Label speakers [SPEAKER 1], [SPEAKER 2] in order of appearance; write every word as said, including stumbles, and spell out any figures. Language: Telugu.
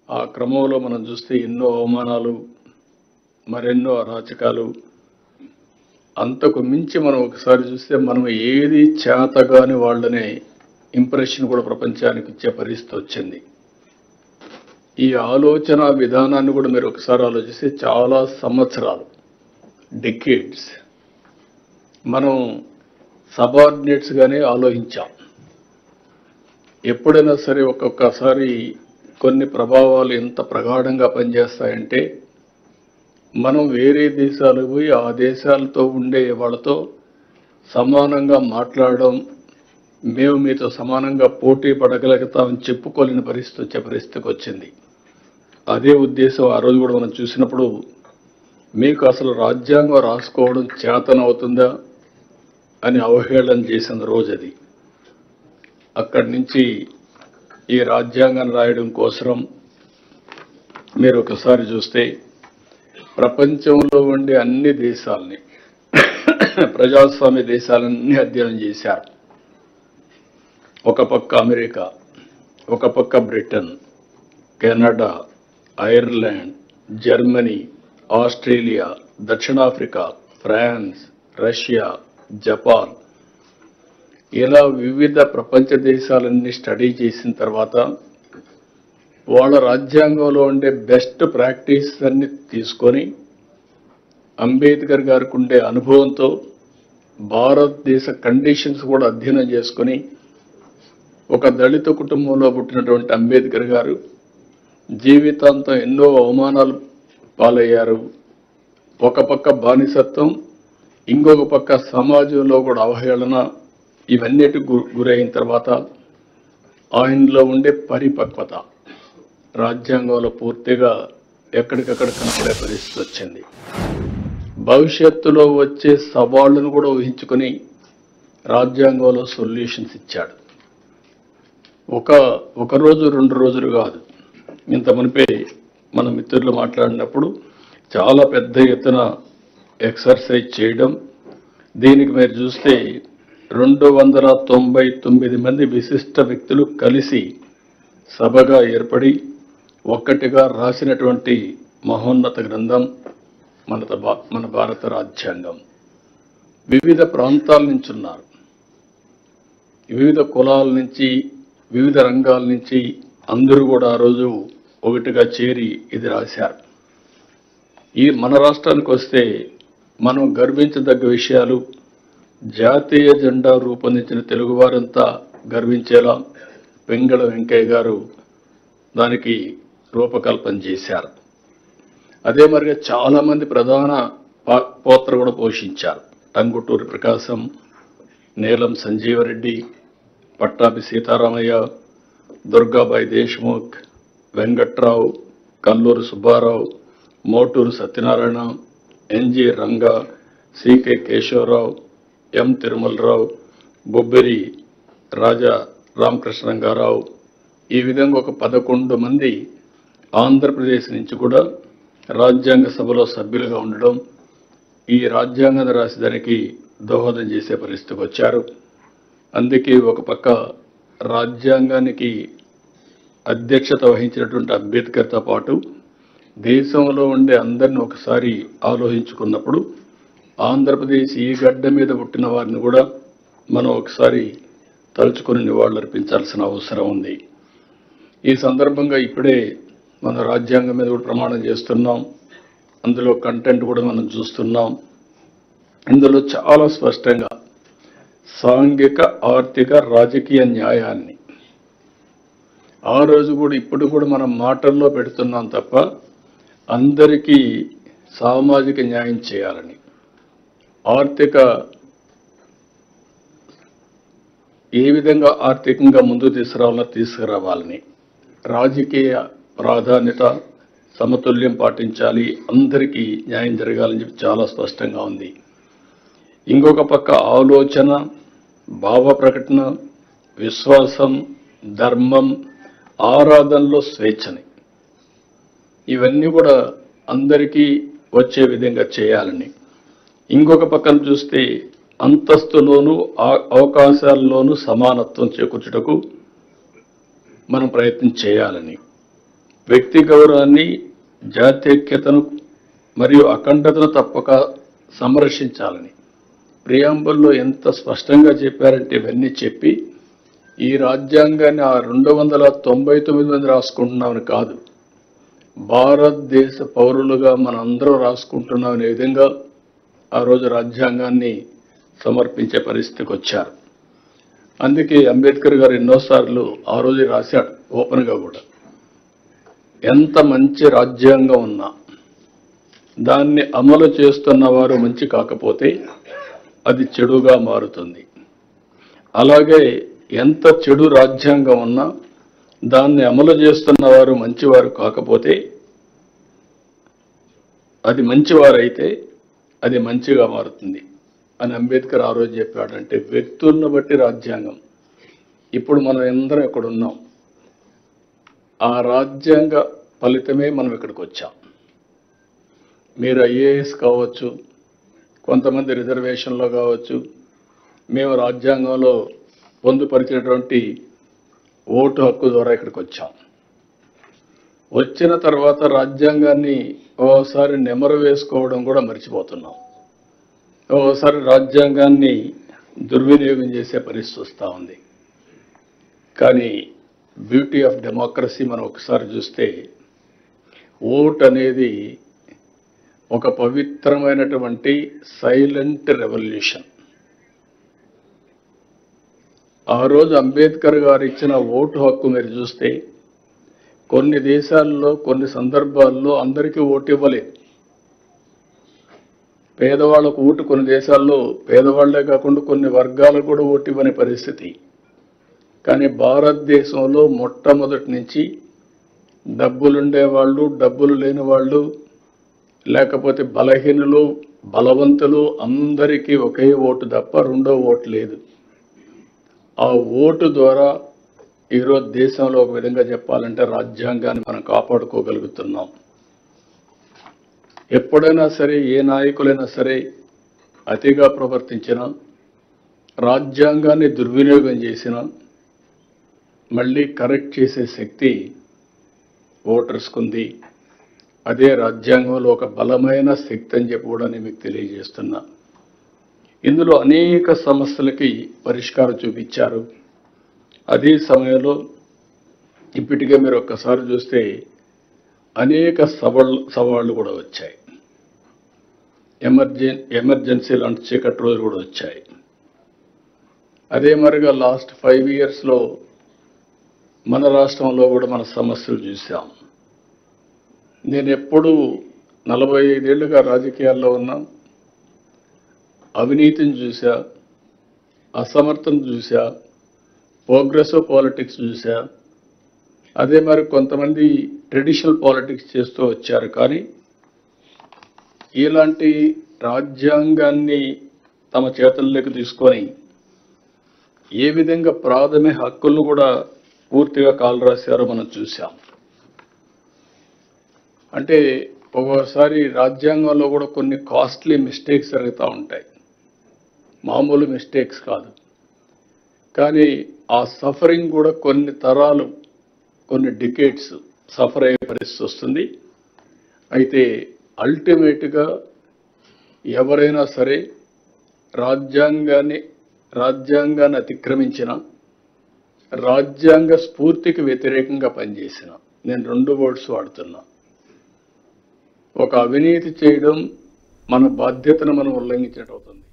[SPEAKER 1] ఆ క్రమంలో మనం చూస్తే ఎన్నో అవమానాలు, మరెన్నో అరాచకాలు, అంతకు మించి మనం ఒకసారి చూస్తే మనం ఏది చేతగాని వాళ్ళనే ఇంప్రెషన్ కూడా ప్రపంచానికి ఇచ్చే పరిస్థితి వచ్చింది. ఈ ఆలోచన విధానాన్ని కూడా మీరు ఒకసారి ఆలోచిస్తే చాలా సంవత్సరాలు, డెకేడ్స్ మనం సబార్డినేట్స్ గానే ఆలోచించాం. ఎప్పుడైనా సరే ఒక్కొక్కసారి కొన్ని ప్రభావాలు ఎంత ప్రగాఢంగా పనిచేస్తాయంటే, మనం వేరే దేశాలకు పోయి ఆ దేశాలతో ఉండే వాళ్ళతో సమానంగా మాట్లాడడం, మేము మీతో సమానంగా పోటీ పడగలుగుతామని చెప్పుకోలేని పరిస్థితి వచ్చే పరిస్థితికి వచ్చింది. అదే ఉద్దేశం ఆ రోజు కూడా మనం చూసినప్పుడు, మీకు అసలు రాజ్యాంగం రాసుకోవడం చేతనవుతుందా అని అవహేళన చేసిన రోజు అది. అక్కడి నుంచి ఈ రాజ్యాంగాన్ని రాయడం కోసం మీరు ఒకసారి చూస్తే ప్రపంచంలో ఉండే అన్ని దేశాలని, ప్రజాస్వామ్య దేశాలన్నీ అధ్యయనం చేశారు. ఒక పక్క అమెరికా, ఒక పక్క Britain, Canada, Ireland, Germany, Australia, దక్షిణాఫ్రికా, ఫ్రాన్స్, రష్యా, జపాన్, ఇలా వివిధ ప్రపంచ దేశాలన్నీ స్టడీ చేసిన తర్వాత వాళ్ళ రాజ్యాంగంలో ఉండే బెస్ట్ ప్రాక్టీస్ అన్ని తీసుకొని అంబేద్కర్ గారికి ఉండే అనుభవంతో భారతదేశ కండిషన్స్ కూడా అధ్యయనం చేసుకొని, ఒక దళిత కుటుంబంలో పుట్టినటువంటి అంబేద్కర్ గారు జీవితాంతం ఎన్నో అవమానాలు పాలయ్యారు. ఒక పక్క బానిసత్వం, ఇంకొక పక్క సమాజంలో కూడా అవహేళన, ఇవన్నిటికి గురైన తర్వాత ఆయనలో ఉండే పరిపక్వత రాజ్యాంగంలో పూర్తిగా ఎక్కడికక్కడ కనపడే పరిస్థితి వచ్చింది. భవిష్యత్తులో వచ్చే సవాళ్లను కూడా ఊహించుకొని రాజ్యాంగంలో సొల్యూషన్స్ ఇచ్చాడు. ఒక ఒక రోజు రెండు రోజులు కాదు, ఇంత మునిపే మన మిత్రులు మాట్లాడినప్పుడు చాలా పెద్ద ఎత్తున ఎక్సర్సైజ్ చేయడం. దీనికి మీరు చూస్తే రెండు వందల తొంభై తొమ్మిది మంది విశిష్ట వ్యక్తులు కలిసి సభగా ఏర్పడి ఒక్కటిగా రాసినటువంటి మహోన్నత గ్రంథం మన మన భారత రాజ్యాంగం. వివిధ ప్రాంతాల నుంచి ఉన్నారు, వివిధ కులాల నుంచి, వివిధ రంగాల నుంచి అందరూ కూడా ఆ రోజు ఒకటిగా చేరి ఇది రాశారు. ఈ మన రాష్ట్రానికి వస్తే మనం గర్వించదగ్గ విషయాలు, జాతీయ జెండా రూపొందించిన తెలుగువారంతా గర్వించేలా వెంగళ వెంకయ్య గారు దానికి రూపకల్పన చేశారు. అదే మరిగా చాలామంది ప్రధాన పాత్ర కూడా పోషించారు. Tanguturi Prakasam, Neelam Sanjiva Reddy, Pattabhi Sitaramayya, Durgabai Deshmukh, Venkatrao, Kalluru Subbarao, Moturu Satyanarayana, NG Ranga, CK Kesavarao, M Tirumalarao, Bobbili Raja Ramakrishna Rangarao, ఈ విధంగా ఒక పదకొండు మంది ఆంధ్రప్రదేశ్ నుంచి కూడా రాజ్యాంగ సభలో సభ్యులుగా ఉండడం, ఈ రాజ్యాంగాన్ని రాసేదానికి దోహదం చేసే పరిస్థితికి వచ్చారు. అందుకే ఒక పక్క రాజ్యాంగానికి అధ్యక్షత వహించినటువంటి అంబేద్కర్తో పాటు దేశంలో ఉండే అందరిని ఒకసారి ఆలోచించుకున్నప్పుడు ఆంధ్రప్రదేశ్ ఈ గడ్డ మీద పుట్టిన వారిని కూడా మనం ఒకసారి తలుచుకొని నివాళులర్పించాల్సిన అవసరం ఉంది. ఈ సందర్భంగా ఇప్పుడే మన రాజ్యాంగం మీద కూడా ప్రమాణం చేస్తున్నాం. అందులో కంటెంట్ కూడా మనం చూస్తున్నాం. ఇందులో చాలా స్పష్టంగా సాంఘిక, ఆర్థిక, రాజకీయ న్యాయాన్ని ఆ రోజు కూడా ఇప్పుడు కూడా మనం మాటల్లో పెడుతున్నాం తప్ప అందరికీ సామాజిక న్యాయం చేయాలని, ఆర్థిక ఏ విధంగా ఆర్థికంగా ముందుకు తీసుకురావాలో తీసుకురావాలని, రాజకీయ ప్రాధాన్యత సమతుల్యం పాటించాలి, అందరికీ న్యాయం జరగాలని చెప్పి చాలా స్పష్టంగా ఉంది. ఇంకొక పక్క ఆలోచన, భావ ప్రకటన, విశ్వాసం, ధర్మం, ఆరాధనలో స్వేచ్ఛని, ఇవన్నీ కూడా అందరికీ వచ్చే విధంగా చేయాలని, ఇంకొక పక్కన చూస్తే అంతస్తులోనూ అవకాశాల్లోనూ సమానత్వం చేకూర్చుటకు మనం ప్రయత్నం చేయాలని, వ్యక్తి గౌరవాన్ని, జాతీయతను మరియు అఖండతను తప్పక సంరక్షించాలని ప్రియాంబుల్లో ఎంత స్పష్టంగా చెప్పారంటే ఇవన్నీ చెప్పి ఈ రాజ్యాంగాన్ని ఆ రెండు వందల తొంభై తొమ్మిది మంది రాసుకుంటున్నామని కాదు, భారతదేశ పౌరులుగా మనందరం రాసుకుంటున్నామనే విధంగా ఆ రోజు రాజ్యాంగాన్ని సమర్పించే పరిస్థితికి వచ్చారు. అందుకే అంబేద్కర్ గారు ఎన్నోసార్లు ఆ రోజు రాశాడు ఓపెన్గా కూడా, ఎంత మంచి రాజ్యాంగం ఉన్నా దాన్ని అమలు చేస్తున్న వారు మంచి కాకపోతే అది చెడుగా మారుతుంది. అలాగే ఎంత చెడు రాజ్యాంగం ఉన్నా దాన్ని అమలు చేస్తున్న వారు మంచివారు కాకపోతే అది మంచివారైతే అది మంచిగా మారుతుంది అని అంబేద్కర్ ఆ రోజు చెప్పాడు. అంటే వ్యక్తులను బట్టి రాజ్యాంగం. ఇప్పుడు మనం అందరం ఇక్కడ ఉన్నాం, ఆ రాజ్యాంగ ఫలితమే మనం ఇక్కడికి వచ్చాం. మీరు ఐఏఎస్ కావచ్చు, కొంతమంది రిజర్వేషన్లో కావచ్చు, మేము రాజ్యాంగంలో పొందుపరిచినటువంటి ఓటు హక్కు ద్వారా ఇక్కడికి వచ్చాం. వచ్చిన తర్వాత రాజ్యాంగాన్ని ఓసారి నెమరు వేసుకోవడం కూడా మర్చిపోతున్నాం. ఓసారి రాజ్యాంగాన్ని దుర్వినియోగం చేసే పరిస్థితి వస్తూ ఉంది. కానీ బ్యూటీ ఆఫ్ డెమోక్రసీ మనం ఒకసారి చూస్తే ఓట్ అనేది ఒక పవిత్రమైనటువంటి సైలెంట్ రెవల్యూషన్. ఆ రోజు అంబేద్కర్ గారు ఇచ్చిన ఓటు హక్కు మీరు చూస్తే కొన్ని దేశాల్లో కొన్ని సందర్భాల్లో అందరికీ ఓటు ఇవ్వలేదు. పేదవాళ్ళకు ఓటు కొన్ని దేశాల్లో పేదవాళ్లే కాకుండా కొన్ని వర్గాలకు కూడా ఓటు ఇవ్వని పరిస్థితి. కానీ భారతదేశంలో మొట్టమొదటి నుంచి డబ్బులుండేవాళ్ళు, డబ్బులు లేని వాళ్ళు, లేకపోతే బలహీనులు, బలవంతులు అందరికీ ఒకే ఓటు తప్ప రెండో ఓటు లేదు. ఆ ఓటు ద్వారా ఈరోజు దేశంలో ఒక విధంగా చెప్పాలంటే రాజ్యాంగాన్ని మనం కాపాడుకోగలుగుతున్నాం. ఎప్పుడైనా సరే ఏ నాయకులైనా సరే అతిగా ప్రవర్తించినా, రాజ్యాంగాన్ని దుర్వినియోగం చేసినా మళ్ళీ కరెక్ట్ చేసే శక్తి ఓటర్స్కు ఉంది. అదే రాజ్యాంగంలో ఒక బలమైన శక్తి అని చెప్పి కూడా నేను మీకు తెలియజేస్తున్నా. ఇందులో అనేక సమస్యలకి పరిష్కారం చూపించారు. అదే సమయంలో ఇప్పటికే మీరు ఒక్కసారి చూస్తే అనేక సవాళ్ళు సవాళ్ళు కూడా వచ్చాయి. ఎమర్జెన్ ఎమర్జెన్సీ లాంటి చీకటి రోజులు కూడా వచ్చాయి. అదే మరిగా లాస్ట్ ఫైవ్ ఇయర్స్లో మన రాష్ట్రంలో కూడా మన సమస్యలు చూసాం. నేను ఎప్పుడూ నలభై ఐదేళ్లుగా రాజకీయాల్లో ఉన్నా, అవినీతిని చూసా, అసమర్థను చూసా, ప్రోగ్రెసివ్ పాలిటిక్స్ చూసా. అదే మరి కొంతమంది ట్రెడిషనల్ పాలిటిక్స్ చేస్తూ వచ్చారు. కానీ ఇలాంటి రాజ్యాంగాన్ని తమ చేతుల్లోకి తీసుకొని ఏ విధంగా ప్రాథమిక హక్కులను కూడా పూర్తిగా కాలు రాశారో మనం చూసాం. అంటే ఒక్కోసారి రాజ్యాంగంలో కూడా కొన్ని కాస్ట్లీ మిస్టేక్స్ జరుగుతూ ఉంటాయి, మామూలు మిస్టేక్స్ కాదు. కానీ ఆ సఫరింగ్ కూడా కొన్ని తరాలు, కొన్ని డికేట్స్ సఫర్ అయ్యే పరిస్థితి వస్తుంది. అయితే అల్టిమేట్గా ఎవరైనా సరే రాజ్యాంగాన్ని రాజ్యాంగాన్ని అతిక్రమించిన, రాజ్యాంగ స్ఫూర్తికి వ్యతిరేకంగా పనిచేసిన, నేను రెండు వర్డ్స్ వాడుతున్నా, ఒక అవినీతి చేయడం మన బాధ్యతను మనం ఉల్లంఘించినట్టు అవుతుంది.